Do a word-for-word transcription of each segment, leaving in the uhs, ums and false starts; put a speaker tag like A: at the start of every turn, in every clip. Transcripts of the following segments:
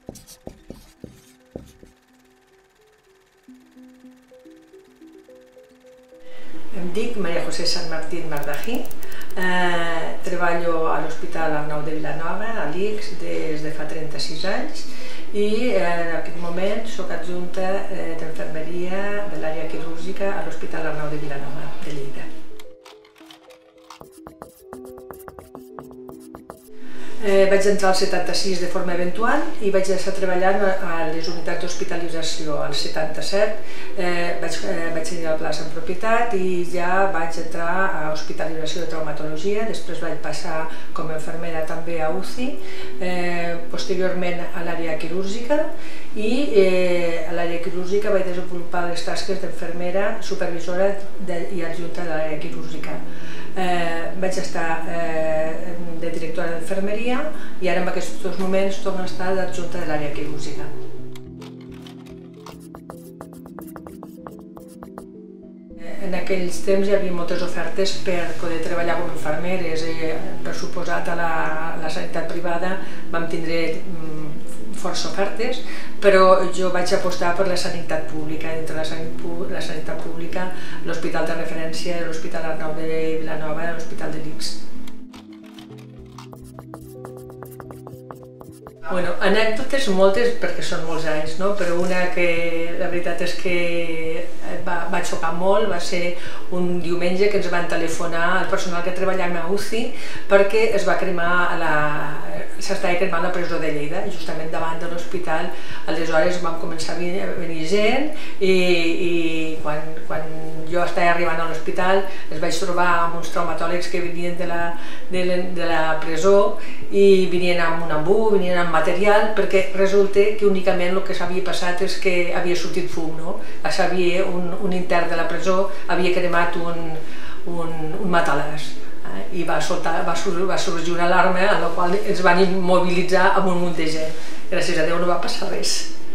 A: Em dic Maria José San Martín Mardají, eh, treballo a l'Hospital Arnau de Vilanova, a l'I C S, des de fa trenta-sis anys i eh, en aquest moment soc adjunta eh, d'infermeria de l'àrea quirúrgica a l'Hospital Arnau de Vilanova de Lleida. Eh, vaig entrar al setanta-sis de forma eventual i vaig estar treballant a les unitats d'hospitalització. Al setanta-set eh, vaig, eh, vaig tenir la plaça en propietat i ja vaig entrar a hospitalització de traumatologia, després vaig passar com a infermera també a U C I, eh, posteriorment a l'àrea quirúrgica i eh, a l'àrea quirúrgica vaig desenvolupar les tasques d'infermera, supervisora de, i adjunta de l'àrea quirúrgica. Eh, vaig estar eh, de directora d'infermeria i ara en aquests moments torno a estar d'adjunta de l'àrea quirúrgica. En aquells temps hi havia moltes ofertes per poder treballar com a infermeres i per suposat a la, a la sanitat privada vam tindre força ofertes, però jo vaig apostar per la sanitat pública. Entre la, sanit, la sanitat pública, l'Hospital de Referència, l'Hospital Arnau de Vilanova i l'Hospital de l'I C S. Bueno, anècdotes moltes perquè són molts anys, no? Però una que la veritat és que va, va xocar molt va ser un diumenge que ens van telefonar el personal que treballava a U C I perquè es va cremar a la... s'estava cremant la presó de Lleida, justament davant de l'hospital. Aleshores van començar a venir, a venir gent i, i quan, quan jo estava arribant a l'hospital es vaig trobar amb uns traumatòlegs que venien de la, de la, de la presó i venien amb un embú, venien amb material, perquè resulta que únicament el que s'havia passat és que havia sortit fum, no? S'havia, un, un intern de la presó havia cremat un, un, un matalàs. I va, soltar, va, sur, va sorgir una alarma en la qual ens van immobilitzar amb un munt de gent. Gràcies a Déu no va passar res.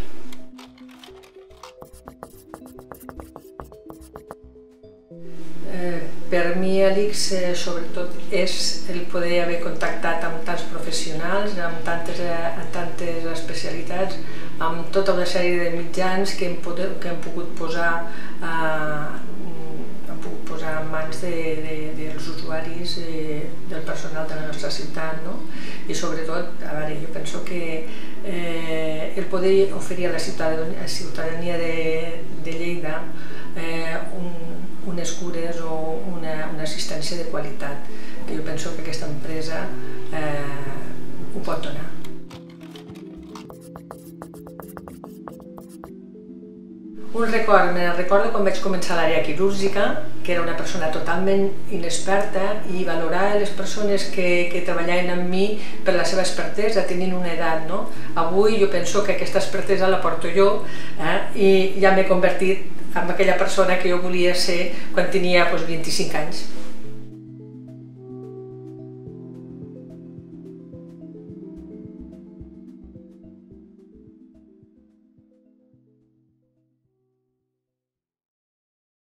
A: Eh, per mi l'I C S eh, sobretot és el poder haver contactat amb tants professionals, amb tantes, amb tantes especialitats, amb tota una sèrie de mitjans que hem, poder, que hem pogut posar eh, posar en mans de, de, dels usuaris, eh, del personal de la nostra ciutat, no? I sobretot, a veure, jo penso que eh, el poder oferir a la ciutadania, a la ciutadania de, de Lleida eh, un, unes cures o una, una assistència de qualitat, que jo penso que aquesta empresa eh, ho pot donar. Un record, me'n recordo quan vaig començar a l'àrea quirúrgica, que era una persona totalment inexperta i valorar les persones que, que treballaven amb mi per la seva expertesa, tenint una edat, no? Avui jo penso que aquesta expertesa la porto jo eh? I ja m'he convertit en aquella persona que jo volia ser quan tenia doncs, vint-i-cinc anys.